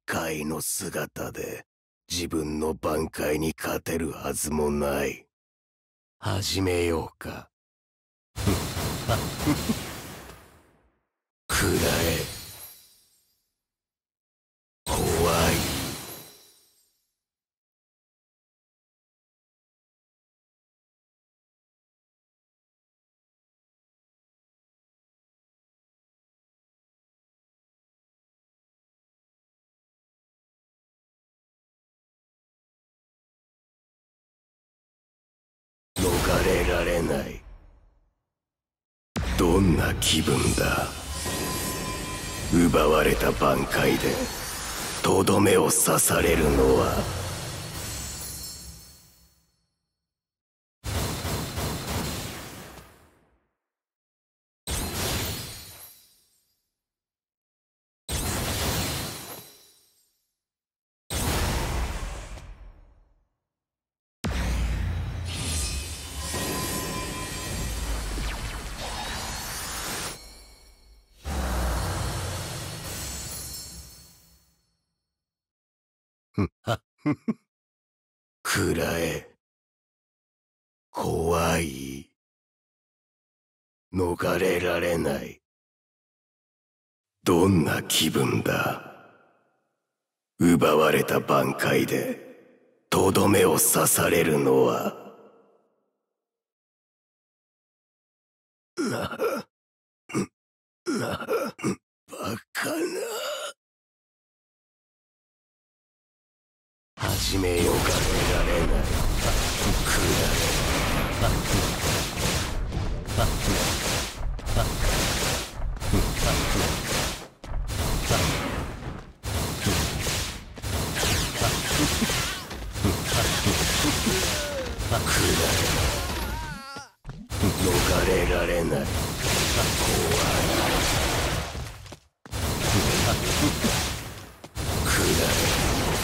怪の姿で自分の挽回に勝てるはずもない。始めようか。くらえ。怖い。逃れられない。どんな気分だ。奪われた挽回でとどめを刺されるのは。くらえ。怖い。逃れられない。どんな気分だ。奪われた挽回でとどめを刺されるのは。バカな。始めようがれられない。くらえ。逃れられない。怖い。くらえ。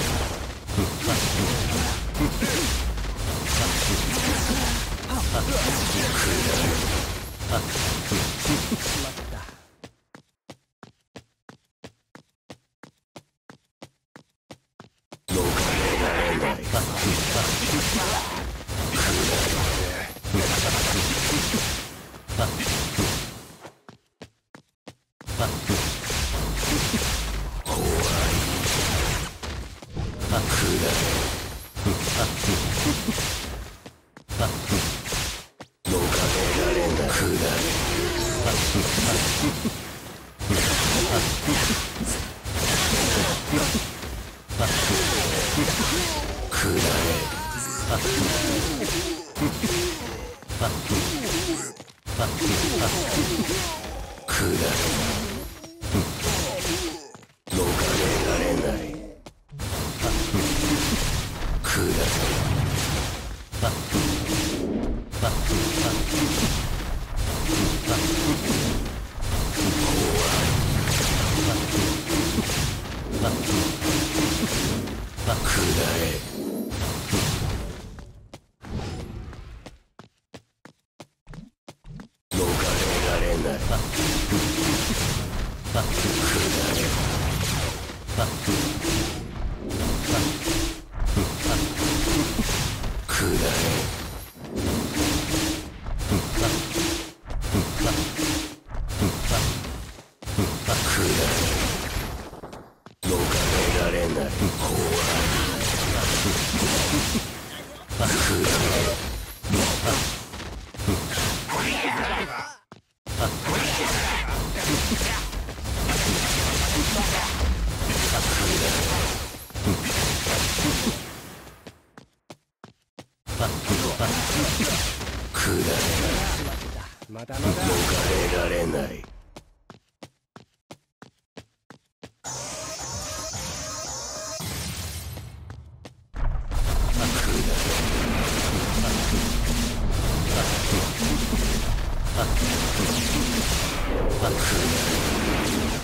逃れられない。くらえ。